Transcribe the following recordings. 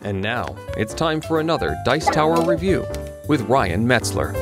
And now, it's time for another Dice Tower review with Ryan Metzler.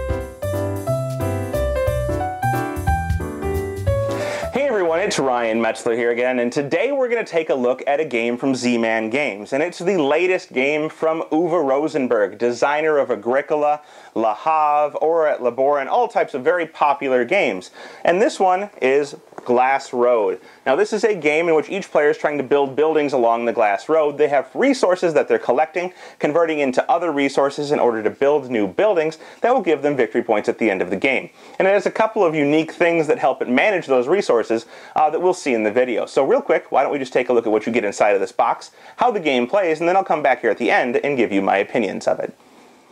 Hey everyone, it's Ryan Metzler here again, and today we're going to take a look at a game from Z-Man Games, and it's the latest game from Uwe Rosenberg, designer of Agricola, Le Havre, Ora et Labora, and all types of very popular games. And this one is Glass Road. Now this is a game in which each player is trying to build buildings along the glass road. They have resources that they're collecting, converting into other resources in order to build new buildings that will give them victory points at the end of the game. And it has a couple of unique things that help it manage those resources that we'll see in the video. So real quick, why don't we just take a look at what you get inside of this box, how the game plays, and then I'll come back here at the end and give you my opinions of it.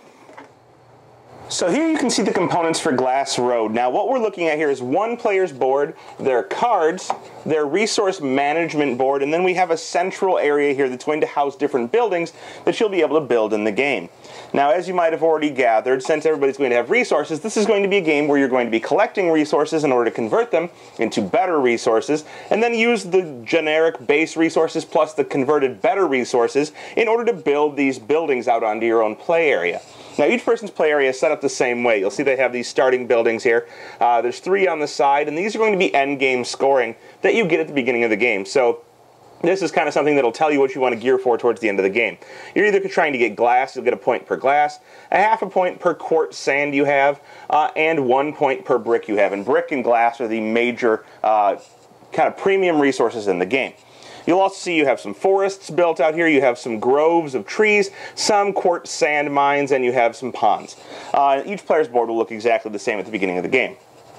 So here you can see the components for Glass Road. Now what we're looking at here is one player's board, their cards, their resource management board, and then we have a central area here that's going to house different buildings that you'll be able to build in the game. Now as you might have already gathered, since everybody's going to have resources, this is going to be a game where you're going to be collecting resources in order to convert them into better resources, and then use the generic base resources plus the converted better resources in order to build these buildings out onto your own play area. Now each person's play area is set up the same way. You'll see they have these starting buildings here. There's 3 on the side, and these are going to be end game scoring that you get at the beginning of the game. So this is kind of something that'll tell you what you want to gear for towards the end of the game. You're either trying to get glass, you'll get a point per glass, a half a point per quartz sand you have, and 1 point per brick you have. And brick and glass are the major kind of premium resources in the game. You'll also see you have some forests built out here, you have some groves of trees, some quartz sand mines, and you have some ponds. Each player's board will look exactly the same at the beginning of the game.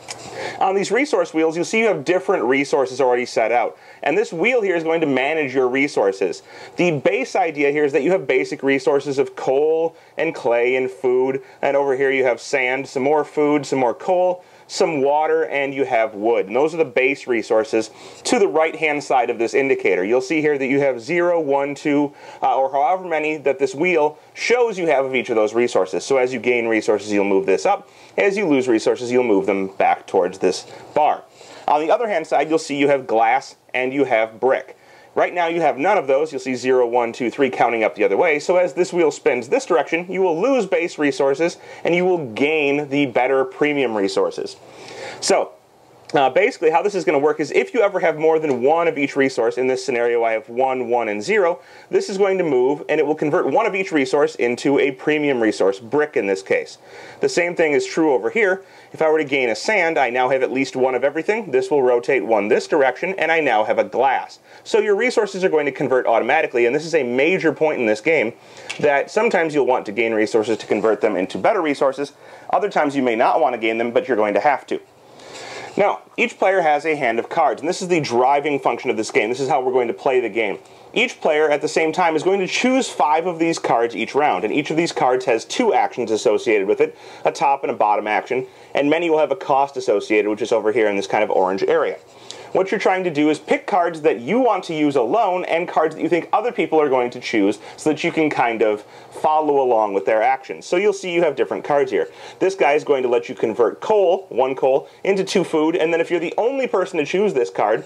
On these resource wheels, you'll see you have different resources already set out. And this wheel here is going to manage your resources. The base idea here is that you have basic resources of coal and clay and food. And over here you have sand, some more food, some more coal, some water, and you have wood. And those are the base resources to the right-hand side of this indicator. You'll see here that you have 0, 1, 2, or however many that this wheel shows you have of each of those resources. So as you gain resources, you'll move this up. As you lose resources, you'll move them back towards this bar. On the other hand side, you'll see you have glass and you have brick. Right now you have none of those. You'll see 0, 1, 2, 3 counting up the other way. So as this wheel spins this direction, you will lose base resources and you will gain the better premium resources. So basically how this is going to work is if you ever have more than one of each resource, in this scenario I have 1, 1, and 0, this is going to move and it will convert one of each resource into a premium resource, brick in this case. The same thing is true over here. If I were to gain a sand, I now have at least one of everything. This will rotate one this direction, and I now have a glass. So your resources are going to convert automatically, and this is a major point in this game, that sometimes you'll want to gain resources to convert them into better resources. Other times you may not want to gain them, but you're going to have to. Now, each player has a hand of cards, and this is the driving function of this game. This is how we're going to play the game. Each player, at the same time, is going to choose 5 of these cards each round, and each of these cards has 2 actions associated with it, a top and a bottom action, and many will have a cost associated, which is over here in this kind of orange area. What you're trying to do is pick cards that you want to use alone and cards that you think other people are going to choose so that you can kind of follow along with their actions. So you'll see you have different cards here. This guy is going to let you convert coal, 1 coal, into 2 food, and then if you're the only person to choose this card,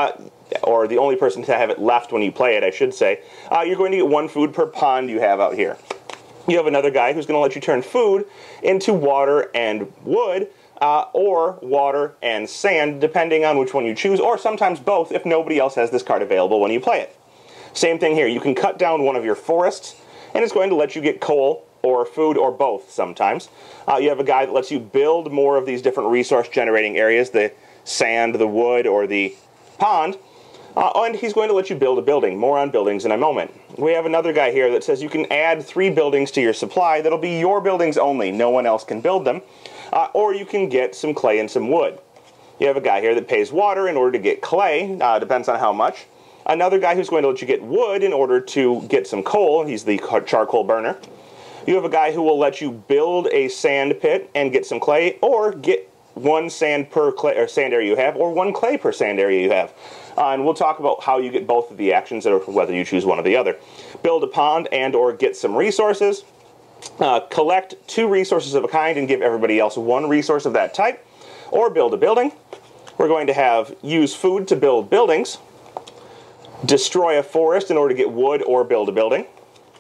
or the only person to have it left when you play it, I should say, you're going to get 1 food per pond you have out here. You have another guy who's going to let you turn food into water and wood, or water and sand, depending on which one you choose, or sometimes both if nobody else has this card available when you play it. Same thing here. You can cut down one of your forests, and it's going to let you get coal or food or both sometimes. You have a guy that lets you build more of these different resource-generating areas, the sand, the wood, or the pond, and he's going to let you build a building. More on buildings in a moment. We have another guy here that says you can add 3 buildings to your supply. That'll be your buildings only. No one else can build them. Or you can get some clay and some wood. You have a guy here that pays water in order to get clay, depends on how much. Another guy who's going to let you get wood in order to get some coal. He's the charcoal burner. You have a guy who will let you build a sand pit and get some clay, or get 1 sand per clay, or sand area you have, or 1 clay per sand area you have. And we'll talk about how you get both of the actions, or whether you choose one or the other. Build a pond and or get some resources. Collect 2 resources of a kind and give everybody else 1 resource of that type, or build a building. We're going to have use food to build buildings, destroy a forest in order to get wood or build a building,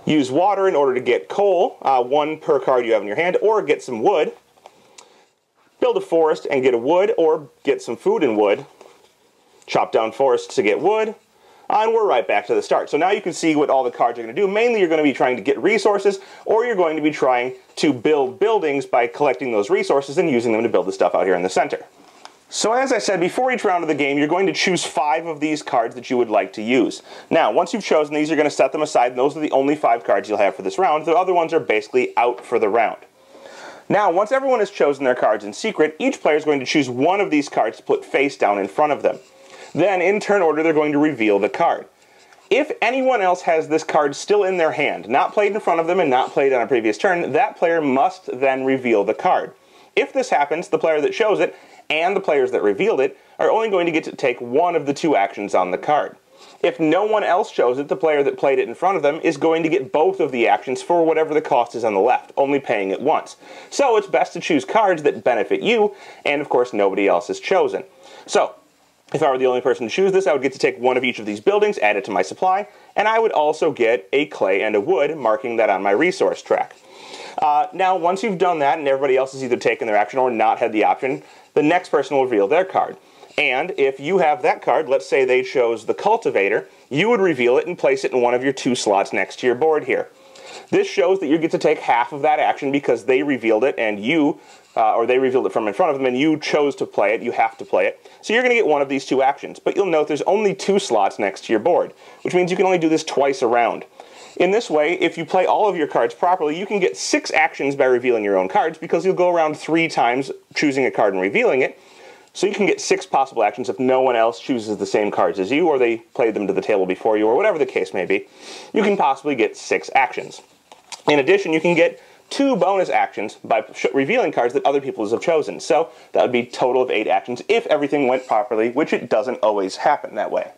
use water in order to get coal, one per card you have in your hand, or get some wood, build a forest and get a wood, or get some food and wood, chop down forests to get wood, and we're right back to the start. So now you can see what all the cards are going to do. Mainly you're going to be trying to get resources, or you're going to be trying to build buildings by collecting those resources and using them to build the stuff out here in the center. So as I said, before each round of the game, you're going to choose 5 of these cards that you would like to use. Now, once you've chosen these, you're going to set them aside, and those are the only 5 cards you'll have for this round. The other ones are basically out for the round. Now, once everyone has chosen their cards in secret, each player is going to choose one of these cards to put face down in front of them. Then, in turn order, they're going to reveal the card. If anyone else has this card still in their hand, not played in front of them and not played on a previous turn, that player must then reveal the card. If this happens, the player that shows it and the players that revealed it are only going to get to take one of the 2 actions on the card. If no one else shows it, the player that played it in front of them is going to get both of the actions for whatever the cost is on the left, only paying it once. So it's best to choose cards that benefit you, and of course nobody else is chosen. So, if I were the only person to choose this, I would get to take one of each of these buildings, add it to my supply, and I would also get a clay and a wood, marking that on my resource track. Now, once you've done that, and everybody else has either taken their action or not had the option, the next person will reveal their card. And if you have that card, let's say they chose the Cultivator, you would reveal it and place it in one of your 2 slots next to your board here. This shows that you get to take half of that action because they revealed it and you, or they revealed it from in front of them and you chose to play it, you have to play it. So you're going to get one of these 2 actions. But you'll note there's only 2 slots next to your board, which means you can only do this twice a round. In this way, if you play all of your cards properly, you can get 6 actions by revealing your own cards because you'll go around 3 times choosing a card and revealing it. So you can get 6 possible actions if no one else chooses the same cards as you, or they played them to the table before you, or whatever the case may be. You can possibly get 6 actions. In addition, you can get 2 bonus actions by revealing cards that other people have chosen. So that would be a total of 8 actions if everything went properly, which it doesn't always happen that way.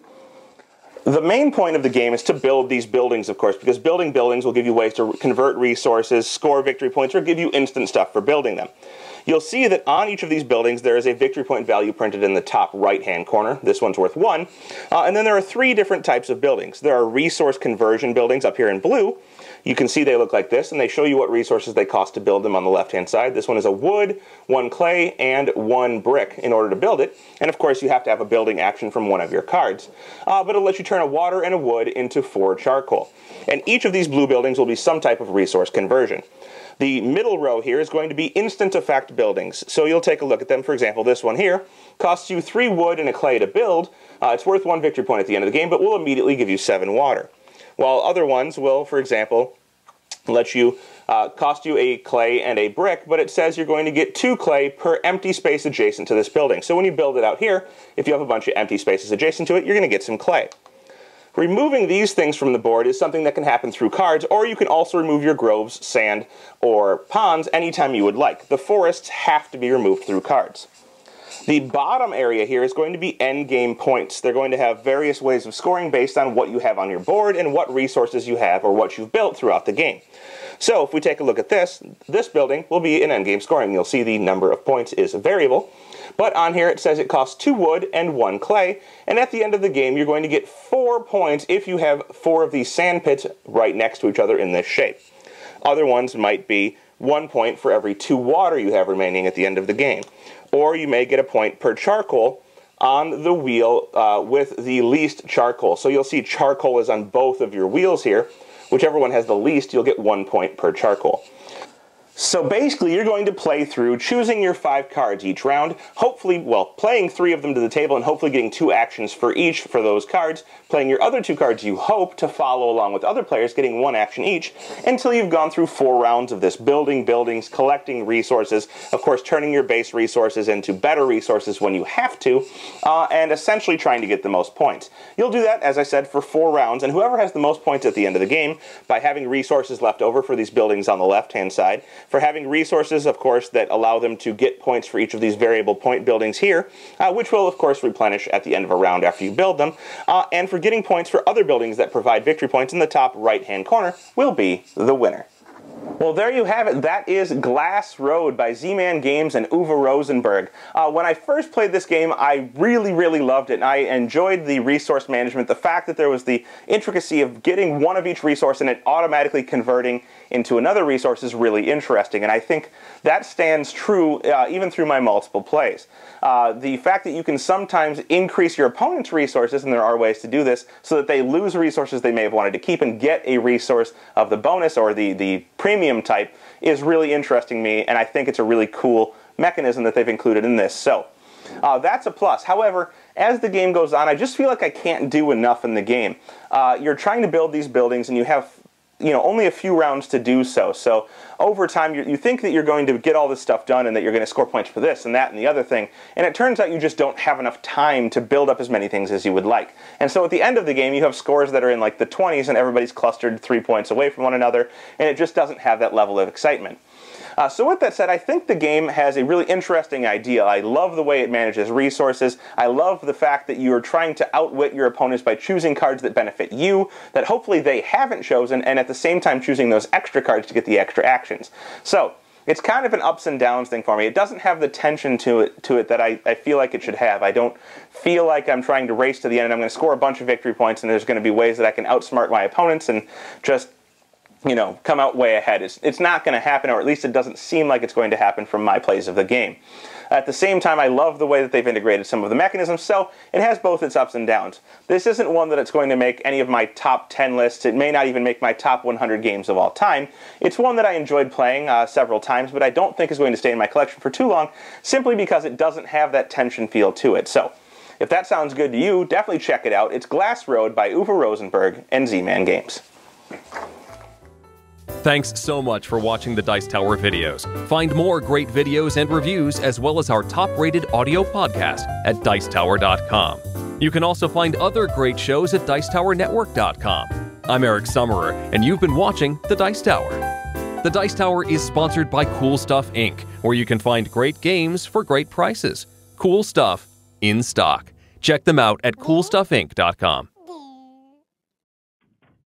The main point of the game is to build these buildings, of course, because building buildings will give you ways to convert resources, score victory points, or give you instant stuff for building them. You'll see that on each of these buildings there is a victory point value printed in the top right-hand corner. This one's worth 1. And then there are 3 different types of buildings. There are resource conversion buildings up here in blue. You can see they look like this, and they show you what resources they cost to build them on the left-hand side. This one is a wood, 1 clay, and 1 brick in order to build it. And of course you have to have a building action from one of your cards. But it'll let you turn a water and a wood into 4 charcoal. And each of these blue buildings will be some type of resource conversion. The middle row here is going to be instant effect buildings. So you'll take a look at them. For example, this one here costs you 3 wood and a clay to build. It's worth 1 victory point at the end of the game, but will immediately give you 7 water. While other ones will, for example, let you cost you a clay and a brick, but it says you're going to get 2 clay per empty space adjacent to this building. So when you build it out here, if you have a bunch of empty spaces adjacent to it, you're going to get some clay. Removing these things from the board is something that can happen through cards, or you can also remove your groves, sand, or ponds anytime you would like. The forests have to be removed through cards. The bottom area here is going to be endgame points. They're going to have various ways of scoring based on what you have on your board and what resources you have or what you've built throughout the game. So if we take a look at this building will be an endgame scoring. You'll see the number of points is a variable. But on here it says it costs 2 wood and 1 clay, and at the end of the game you're going to get 4 points if you have 4 of these sand pits right next to each other in this shape. Other ones might be 1 point for every 2 water you have remaining at the end of the game. Or you may get a point per charcoal on the wheel with the least charcoal. So you'll see charcoal is on both of your wheels here. Whichever one has the least, you'll get 1 point per charcoal. So basically, you're going to play through choosing your 5 cards each round, hopefully, well, playing 3 of them to the table and hopefully getting 2 actions for each for those cards, playing your other 2 cards you hope to follow along with other players, getting 1 action each, until you've gone through 4 rounds of this, building buildings, collecting resources, of course turning your base resources into better resources when you have to, and essentially trying to get the most points. You'll do that, as I said, for 4 rounds, and whoever has the most points at the end of the game, by having resources left over for these buildings on the left-hand side, for having resources, of course, that allow them to get points for each of these variable point buildings here, which will, of course, replenish at the end of a round after you build them, and for getting points for other buildings that provide victory points in the top right-hand corner will be the winner. Well, there you have it. That is Glass Road by Z-Man Games and Uwe Rosenberg. When I first played this game, I really, really loved it, and I enjoyed the resource management. The fact that there was the intricacy of getting one of each resource and it automatically converting into another resource is really interesting, and I think that stands true even through my multiple plays. The fact that you can sometimes increase your opponent's resources, and there are ways to do this, so that they lose resources they may have wanted to keep and get a resource of the bonus or the premium type is really interesting to me, and I think it's a really cool mechanism that they've included in this. So that's a plus. However, as the game goes on, I just feel like I can't do enough in the game. You're trying to build these buildings, and you have only a few rounds to do so. So over time, you think that you're going to get all this stuff done and that you're going to score points for this and that and the other thing, and it turns out you just don't have enough time to build up as many things as you would like. And so at the end of the game, you have scores that are in like the 20s and everybody's clustered 3 points away from one another, and it just doesn't have that level of excitement. So with that said, I think the game has a really interesting idea. I love the way it manages resources. I love the fact that you're trying to outwit your opponents by choosing cards that benefit you, that hopefully they haven't chosen, and at the same time choosing those extra cards to get the extra actions. So it's kind of an ups and downs thing for me. It doesn't have the tension to it that I feel like it should have. I don't feel like I'm trying to race to the end and I'm going to score a bunch of victory points and there's going to be ways that I can outsmart my opponents and just come out way ahead. It's not going to happen, or at least it doesn't seem like it's going to happen from my plays of the game. At the same time, I love the way that they've integrated some of the mechanisms, so it has both its ups and downs. This isn't one that it's going to make any of my top 10 lists. It may not even make my top 100 games of all time. It's one that I enjoyed playing several times, but I don't think is going to stay in my collection for too long, simply because it doesn't have that tension feel to it. So, if that sounds good to you, definitely check it out. It's Glass Road by Uwe Rosenberg and Z-Man Games. Thanks so much for watching the Dice Tower videos. Find more great videos and reviews, as well as our top-rated audio podcast at Dicetower.com. You can also find other great shows at Dicetowernetwork.com. I'm Eric Summerer, and you've been watching The Dice Tower. The Dice Tower is sponsored by Cool Stuff Inc., where you can find great games for great prices. Cool stuff in stock. Check them out at CoolStuffInc.com.